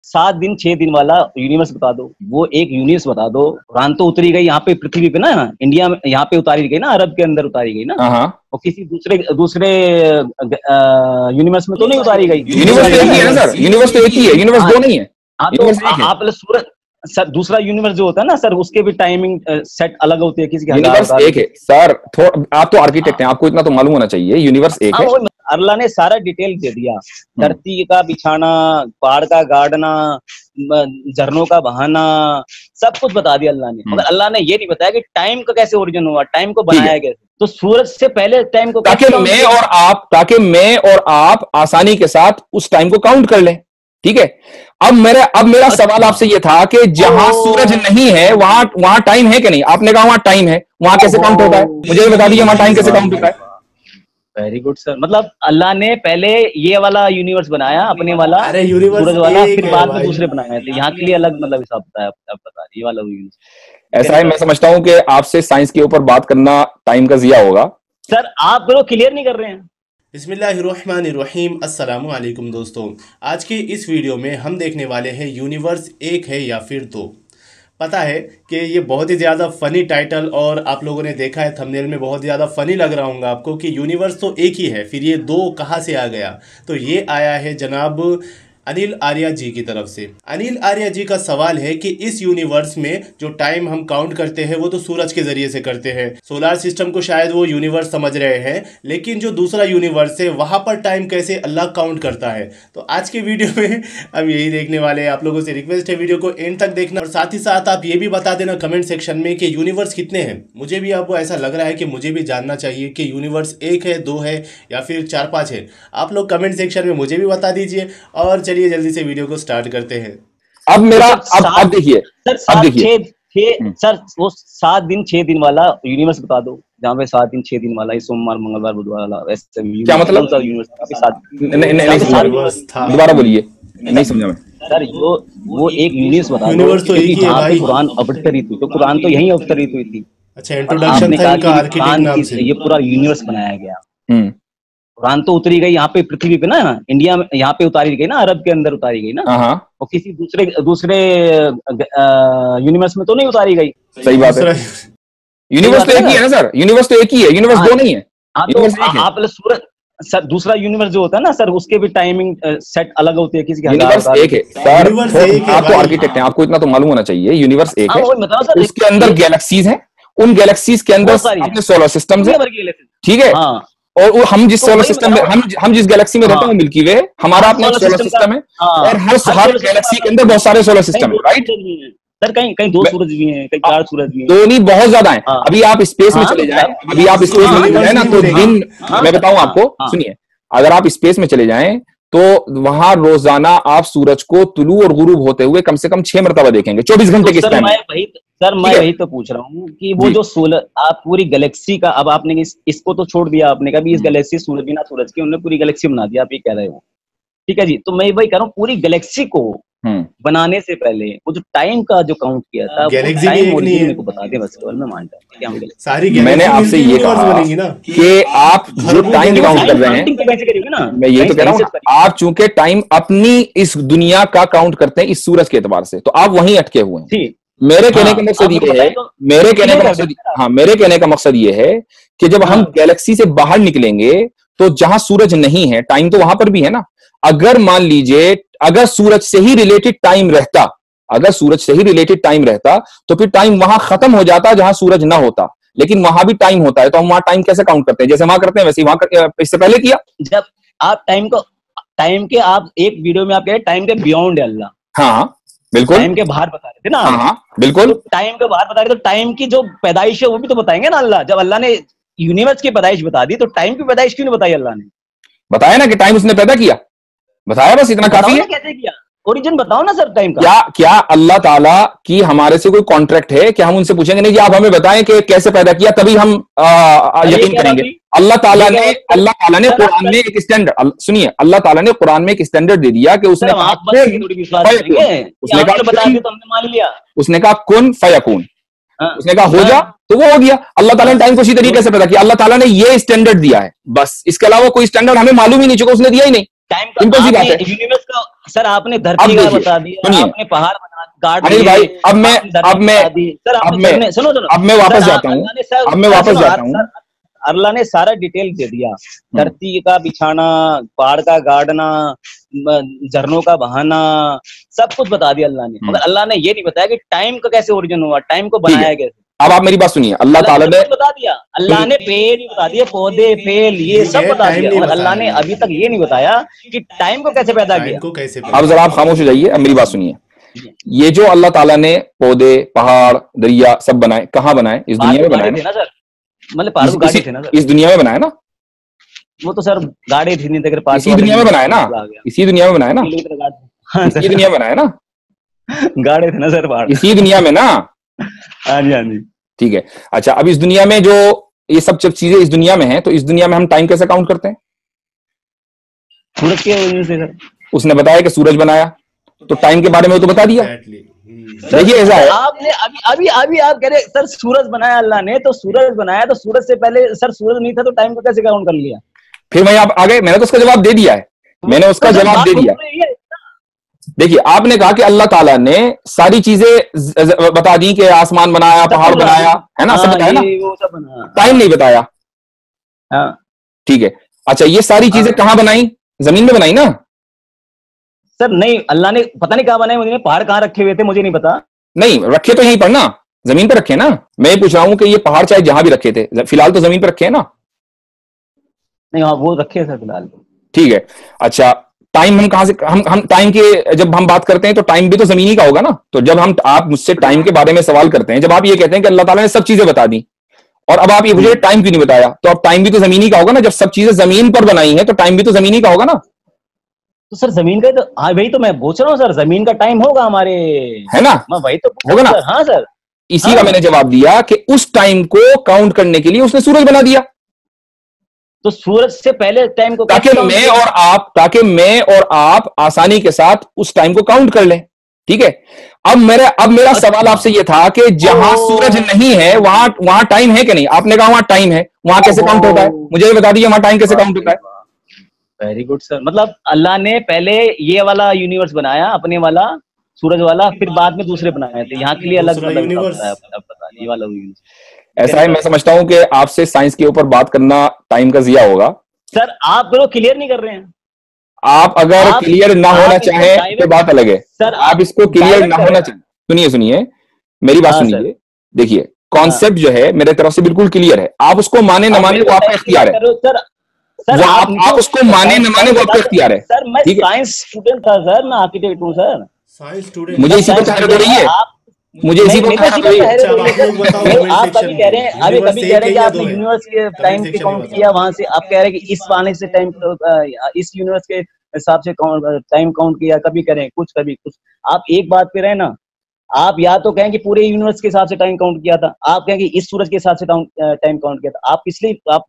7 दिन 6 दिन वाला यूनिवर्स बता दो, वो एक यूनिवर्स बता दो। कुरान तो उतरी गई यहाँ पे पृथ्वी पे ना, इंडिया में यहाँ पे उतारी गई ना, अरब के अंदर उतारी गई ना, और किसी दूसरे यूनिवर्स में तो नहीं उतारी गई। यूनिवर्स तो एक ही है ना सर, यूनिवर्स तो एक ही है, यूनिवर्स दो नहीं है। हाँ तो आप सूरज सर, दूसरा यूनिवर्स जो होता है ना सर, उसके भी टाइमिंग सेट अलग होती है, किसी की यूनिवर्स एक है सर। आप तो आर्किटेक्ट हैं, आपको इतना तो मालूम होना चाहिए, यूनिवर्स एक है। अल्लाह ने सारा डिटेल दे दिया, धरती का बिछाना, पहाड़ का गाड़ना, झरनों का बहाना, सब कुछ बता दिया अल्लाह ने। मगर अल्लाह ने ये नहीं बताया कि टाइम का कैसे ओरिजिन हुआ, टाइम को बनाया कैसे। तो सूरज से पहले टाइम को, ताकि मैं और आप आसानी के साथ उस टाइम को काउंट कर लें। ठीक है, अब मेरा सवाल आपसे ये था कि जहां सूरज नहीं है वहां टाइम है कि नहीं? आपने कहा वहां टाइम है, वहां कैसे काउंट होता है? मुझे बता दीजिए वहां टाइम कैसे काउंट होता है। Very good sir. मतलब अल्लाह ने पहले ये वाला यूनिवर्स बनाया, अपने वाला सूरज वाला, फिर बाद में दूसरे बनाए थे। यहाँ के लिए अलग मतलब हिसाब होता है, आप बता ये वाला यूनिवर्स। ऐसा है, मैं समझता हूँ कि आपसे साइंस के ऊपर बात करना टाइम का जिया होगा। सर आप लोग क्लियर नहीं कर रहे हैं। बिस्मिल्लाहिर्रहमानिर्रहीम, अस्सलामु अलैकुम दोस्तों। आज के इस वीडियो में हम देखने वाले हैं यूनिवर्स एक है या फिर दो। पता है कि ये बहुत ही ज़्यादा फ़नी टाइटल, और आप लोगों ने देखा है थंबनेल में, बहुत ज़्यादा फ़नी लग रहा होगा आपको कि यूनिवर्स तो एक ही है, फिर ये दो कहाँ से आ गया। तो ये आया है जनाब अनिल आर्या जी की तरफ से। अनिल आर्या जी का सवाल है कि इस यूनिवर्स में जो टाइम हम काउंट करते हैं वो तो सूरज के जरिए से करते हैं, सोलर सिस्टम को शायद वो यूनिवर्स समझ रहे हैं, लेकिन जो दूसरा यूनिवर्स है वहां पर टाइम कैसे अल्लाह काउंट करता है। तो आज के वीडियो में हम यही देखने वाले हैं। आप लोगों से रिक्वेस्ट है वीडियो को एंड तक देखना, और साथ ही साथ आप ये भी बता देना कमेंट सेक्शन में कि यूनिवर्स कितने हैं। मुझे भी आपको ऐसा लग रहा है कि मुझे भी जानना चाहिए कि यूनिवर्स एक है, दो है या फिर 4-5 है। आप लोग कमेंट सेक्शन में मुझे भी बता दीजिए, और चलिए जल्दी से वीडियो को स्टार्ट करते हैं। अब देखिए सर वो 7 दिन 6 दिन वाला यूनिवर्स बता दो, जहाँ पे 7 दिन 6 दिन वाला, सोमवार मंगलवार बुधवार वाला, वैसे क्या मतलब? दोबारा बोलिए, नहीं समझा मैं। सर वो एक यूनिवर्स बता दो, क्योंकि जहाँ पे कुरान अवतरित हुई, तो कुरान तो यहीं अवतरित हुई थी। अच्छा, इंट्रोडक्शन था इनका आर्किटेक्ट नाम से, ये पूरा यूनिवर्स बनाया गया। कुरान तो उतरी गई यहाँ पे पृथ्वी पे ना, इंडिया में यहाँ पे उतारी गई ना, अरब के अंदर उतारी गई ना, और किसी दूसरे यूनिवर्स में तो नहीं उतारी गई। सही बात है, यूनिवर्स तो एक ही है ना सर, यूनिवर्स तो एक ही है, यूनिवर्स दो नहीं है। आप सूरज सर, दूसरा यूनिवर्स जो होता है ना सर, उसके भी टाइमिंग सेट अलग होती है, किसी की यूनिवर्स एक है सर। आप तो आर्किटेक्ट हैं, आपको इतना तो मालूम होना चाहिए, यूनिवर्स एक है, उसके अंदर गैलेक्सीज हैं, उन गैलेक्सीज के अंदर अपने सोलर सिस्टम है, ठीक है। और हम जिस सोलर सिस्टम में हम जिस गैलेक्सी में रहते हैं मिल्की वे, हमारा अपना सोलर सिस्टम है, और हर गैलेक्सी के अंदर बहुत सारे सोलर सिस्टम है, राइट सर। कहीं 2 सूरज भी हैं, कहीं 4 सूरज भी हैं, दो नहीं बहुत ज्यादा हैं। अभी आप स्पेस में चले जाएं, ना तो दिन, मैं बताऊं आपको, सुनिए, अगर आप स्पेस में चले जाएं तो वहां रोजाना आप सूरज को तुलू और गुरूब होते हुए कम से कम 6 मरतबा देखेंगे 24 घंटे के स्पैन में। सर मैं वही तो पूछ रहा हूँ कि वो जो सोलर, आप पूरी गैलेक्सी का, अब आपने इसको तो छोड़ दिया, आपने कहा इस गैलेक्सी सूरज बिना सूरज के, उन्होंने पूरी गैलेक्सी बना दिया, आप ये कह रहे हो, ठीक है जी। तो मैं वही कह रहा हूँ, पूरी गैलेक्सी को बनाने से पहले वो जो टाइम का जो काउंट किया था, गैलेक्सी को बता दे बस, मैं मानता हूँ सारी। मैंने आपसे ये कहा कि आप जो टाइम काउंट कर रहे हैं, मैं ये तो कह रहा हूँ, आप चूंकि टाइम अपनी इस दुनिया का काउंट करते हैं इस सूरज के एतबार से, तो आप वहीं अटके हुए हैं। मेरे कहने का मकसद ये है, मेरे कहने का मकसद ये है कि जब हम गैलेक्सी से बाहर निकलेंगे तो जहां सूरज नहीं है, टाइम तो वहां पर भी है ना। अगर मान लीजिए अगर सूरज से ही रिलेटेड टाइम रहता, तो फिर टाइम वहां खत्म हो जाता जहां सूरज ना होता, लेकिन वहां भी टाइम होता है। तो हम वहां टाइम कैसे काउंट करते हैं? जैसे वहां करते हैं वैसे वहां इससे पहले किया। जब आप टाइम के आप एक वीडियो में आप कह रहे टाइम के बियॉन्ड है अल्लाह, हाँ बिल्कुल, टाइम के बाहर बता रहे थे ना। हाँ बिल्कुल, तो टाइम के बाहर बता रहे, तो टाइम की जो पैदाइश है वो भी तो बताएंगे ना अल्लाह। जब अल्लाह ने यूनिवर्स की पैदाइश बता दी, तो टाइम की पैदाइश क्यों नहीं बताई अल्लाह ने? बताया ना कि टाइम उसने पैदा किया, बताया, बस इतना काफी है। कैसे किया? ओरिजिन बताओ ना सर टाइम का। क्या अल्लाह ताला की हमारे से कोई कॉन्ट्रैक्ट है कि हम उनसे पूछेंगे नहीं जी आप हमें बताएं कि कैसे पैदा किया, तभी हम यकीन करेंगे? अल्लाह ताला ने कुरान में एक स्टैंडर्ड, सुनिए, अल्लाह ताला ने कुरान में एक स्टैंडर्ड दे दिया कि उसने कहा कुन फयकून, उसने कहा हो जा, तो वो हो गया। अल्लाह ताला ने टाइम को इसी तरीके से पैदा किया, अल्लाह ताला ने ये स्टैंडर्ड दिया है, बस। इसके अलावा कोई स्टैंडर्ड हमें मालूम ही नहीं, चुका उसने दिया ही नहीं। टाइम सिंपल सी बात है। यूनिवर्स का सर आपने धरती का बता दिया, आपने पहाड़ बना गाड़ अनिल भाई, अब मैं वापस जाता हूँ, अल्लाह ने सारा डिटेल दे दिया, धरती का बिछाना, पहाड़ का गाड़ना, झरनों का बहाना, सब कुछ बता दिया अल्लाह ने, मगर अल्लाह ने ये नहीं बताया कि टाइम का कैसे ओरिजिन हुआ, टाइम को बनाया कैसे। अब आप मेरी बात सुनिए, अल्लाह ताला ने बता दिया, अल्लाह ने पेड़ भी बता दिए, पौधे फेल ये सब बता दिया, मगर अल्लाह ने अभी तक ये नहीं बताया कि टाइम को कैसे पैदा किया। अब जरा आप खामोश हो जाइए, अब मेरी बात सुनिए। ये जो अल्लाह ताला ने पौधे, पहाड़, दरिया सब बनाए, कहाँ बनाए? इस दुनिया में बनाए ना सर, मतलब पहाड़ गाड़ी थे ना सर, इस दुनिया में बनाया ना, वो तो सर गाड़ी थी नहीं, तो इसी दुनिया में बनाया ना, इसी दुनिया में बनाया ना, इसी दुनिया में बनाया ना, गाड़ी थे ना सर पहाड़, इसी दुनिया में ना। हाँ जी, हाँ जी, ठीक है। अच्छा, अब इस दुनिया में जो ये सब चीजें इस दुनिया में हैं, तो इस दुनिया में हम टाइम कैसे काउंट करते हैं? सूरज के वजह से सर। उसने बताया कि सूरज बनाया, तो टाइम के बारे में वो तो बता दिया। देखिए ऐसा है, आपने अभी अभी आप कह रहे सर सूरज बनाया अल्लाह ने, तो सूरज बनाया, तो सूरज से पहले सर सूरज नहीं था, तो टाइम को कैसे काउंट कर लिया? फिर मैं आप आगे, मैंने तो उसका जवाब दे दिया है, मैंने उसका जवाब दे दिया। देखिए, आपने कहा कि अल्लाह ताला ने सारी चीजें बता दी कि आसमान बनाया, पहाड़ बनाया, है ना, सब बताया ना, टाइम नहीं बताया। ठीक है, अच्छा, ये सारी चीजें कहां बनाई? जमीन में बनाई ना सर? नहीं, अल्लाह ने पता नहीं कहां बनाए, मुझे पहाड़ कहां रखे हुए थे मुझे नहीं पता। नहीं रखे तो यहीं पर ना, जमीन पर रखे ना। मैं ये पूछ रहा हूं कि ये पहाड़ चाहे जहां भी रखे थे, फिलहाल तो जमीन पर रखे हैं ना? नहीं, हाँ वो रखे सर फिलहाल। ठीक है, अच्छा, टाइम हम कहां से, हम टाइम के जब हम बात करते हैं तो टाइम भी तो जमीनी का होगा ना। तो जब आप मुझसे टाइम के बारे में सवाल करते हैं, जब आप ये कहते हैं कि अल्लाह ताला ने सब चीजें बता दी, और अब आप ये मुझे टाइम क्यों नहीं बताया, तो अब टाइम भी तो जमीनी का होगा ना। जब सब चीजें जमीन पर बनाई है तो टाइम भी तो जमीनी का होगा ना। तो सर जमीन का तो, हाँ वही तो मैं पूछ रहा हूँ सर, जमीन का टाइम होगा हमारे, है ना, मैं वही तो होगा ना। हाँ सर, इसी का मैंने जवाब दिया कि उस टाइम को काउंट करने के लिए उसने सूरज बना दिया। तो सूरज से पहले टाइम को, ताकि मैं और आप आसानी के साथ उस टाइम को काउंट कर लें। ठीक है, अब मेरा सवाल आपसे यह था कि जहां सूरज नहीं है वहां टाइम है कि नहीं? आपने कहा वहां टाइम है, वहां कैसे काउंट होता है? मुझे ये बता दीजिए, वहां टाइम कैसे काउंट होता है? वेरी गुड सर, मतलब अल्लाह ने पहले ये वाला यूनिवर्स बनाया, अपने वाला सूरज वाला, फिर बाद में दूसरे बनाए थे, यहाँ के लिए अलग यूनिवर्स। ये वाला यूनिवर्स ऐसा है। मैं समझता हूं कि आपसे साइंस के ऊपर बात करना टाइम का जिया होगा। सर आप लोग क्लियर नहीं कर रहे हैं। आप अगर क्लियर ना होना चाहें तो बात अलग है सर, आप इसको क्लियर ना होना चाहें, सुनिए मेरी बात सुनिए। देखिए, कॉन्सेप्ट जो है मेरे तरफ से बिल्कुल क्लियर है, आप उसको माने न माने वो आपका इख्तियार है। सर आप उसको माने न माने वो आपका इख्तियार है। सर मैं साइंस स्टूडेंट था सर, मैं आर्किटेक्ट हूँ सर। साइंस स्टूडेंट, मुझे इसी पर तहरीर हो रही है, मुझे इसी पर तहरीर हो रही है। आप कभी कह रहे हैं, अभी कभी कह रहे हैं कि आपने यूनिवर्स के टाइम के काउंट किया, वहां से आप कह रहे हैं कि इस वाले से टाइम, इस यूनिवर्स के हिसाब से टाइम काउंट किया, कभी करें कुछ कभी कुछ। आप एक बात पे रहे ना, आप या तो कहें कि पूरे यूनिवर्स के हिसाब से टाइम काउंट किया था, आप कहें कि इस सूरज के हिसाब से टाइम काउंट किया था। आप पिछले आप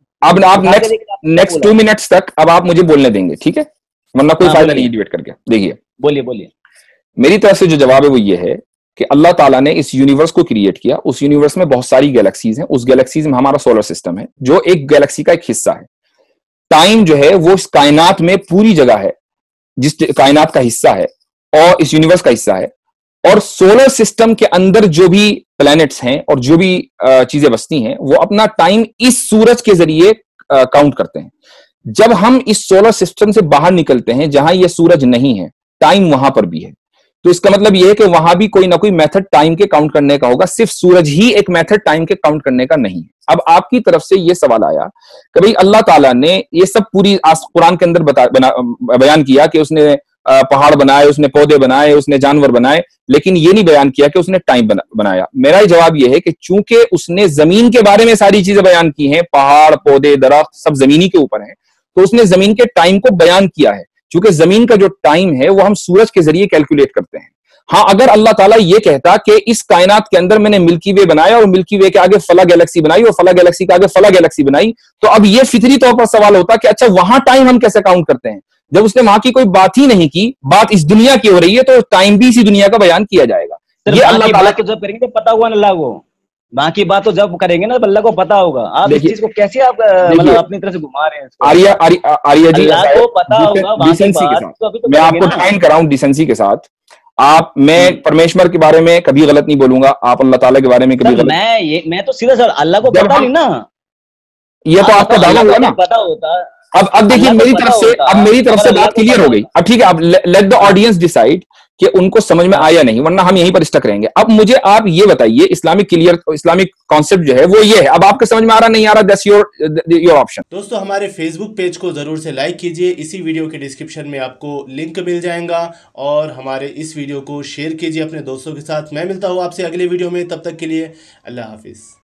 नेक्स्ट 2 मिनट्स तक अब आप मुझे बोलने देंगे, ठीक है, वरना कोई फायदा नहीं डिबेट करके। देखिए, बोलिए। मेरी तरफ से जो जवाब है वो ये है कि अल्लाह ताला ने इस यूनिवर्स को क्रिएट किया। उस यूनिवर्स में बहुत सारी गैलेक्सीज हैं, उस गैलेक्सीज में हमारा सोलर सिस्टम है जो एक गैलेक्सी का एक हिस्सा है। टाइम जो है वो इस कायनात में पूरी जगह है, जिस कायनात का हिस्सा है और इस यूनिवर्स का हिस्सा है। और सोलर सिस्टम के अंदर जो भी प्लैनेट्स हैं और जो भी चीजें बसती हैं वो अपना टाइम इस सूरज के जरिए काउंट करते हैं। जब हम इस सोलर सिस्टम से बाहर निकलते हैं जहां ये सूरज नहीं है, टाइम वहां पर भी है। तो इसका मतलब यह है कि वहां भी कोई ना कोई मेथड टाइम के काउंट करने का होगा, सिर्फ सूरज ही एक मेथड टाइम के काउंट करने का नहीं है। अब आपकी तरफ से यह सवाल आया कि भाई अल्लाह ताला ने ये सब पूरी कुरान के अंदर बयान किया कि उसने पहाड़ बनाए, उसने पौधे बनाए, उसने जानवर बनाए, लेकिन ये नहीं बयान किया कि उसने टाइम बनाया। मेरा जवाब यह है कि चूंकि उसने जमीन के बारे में सारी चीजें बयान की हैं, पहाड़ पौधे दरख्त सब जमीनी के ऊपर हैं, तो उसने जमीन के टाइम को बयान किया है। क्योंकि जमीन का जो टाइम है वो हम सूरज के जरिए कैलकुलेट करते हैं। हाँ, अगर अल्लाह ताला ये कहता कि इस कायनात के अंदर मैंने मिल्की वे बनाया और मिल्की वे के आगे फला गैलेक्सी बनाई और फला गैलेक्सी के आगे फला गैलेक्सी बनाई, तो अब ये फितरी तौर पर सवाल होता कि अच्छा वहां टाइम हम कैसे काउंट करते हैं? जब उसने वहां की कोई बात ही नहीं की, बात इस दुनिया की हो रही है, तो टाइम भी इसी दुनिया का बयान किया जाएगा। ये अल्लाह ताला के जब करेंगे पता हुआ अल्लाह को, बाकी बात तो जब करेंगे ना अल्लाह को पता होगा। आप इस चीज को कैसे आप मतलब अपनी तरफ से घुमा रहे हैं इसको? आर्या जी, अल्लाह को पता होगा। डिसेंसी के साथ मैं आपको डिफाइन कराऊं, डिसेंसी के साथ आप, मैं परमेश्वर के बारे में कभी गलत नहीं बोलूंगा, आप अल्लाह ताला के बारे में कभी गलत। मैं तो सीधा सर अल्लाह को पता नहीं ना, ये तो आपका दावा हुआ ना। पता होता। अब देखिए मेरी तरफ से बात क्लियर हो गई। अब ठीक है, अब लेट द ऑडियंस डिसाइड कि उनको समझ में आया नहीं, वरना हम यहीं पर स्टक रहेंगे। अब मुझे आप ये बताइए, इस्लामिक कॉन्सेप्ट जो है वो ये है। अब आपके समझ में आ रहा नहीं आ रहा, दैट्स योर ऑप्शन। दोस्तों हमारे फेसबुक पेज को जरूर से लाइक कीजिए, इसी वीडियो के डिस्क्रिप्शन में आपको लिंक मिल जाएगा, और हमारे इस वीडियो को शेयर कीजिए अपने दोस्तों के साथ। मैं मिलता हूँ आपसे अगले वीडियो में, तब तक के लिए अल्लाह हाफिज।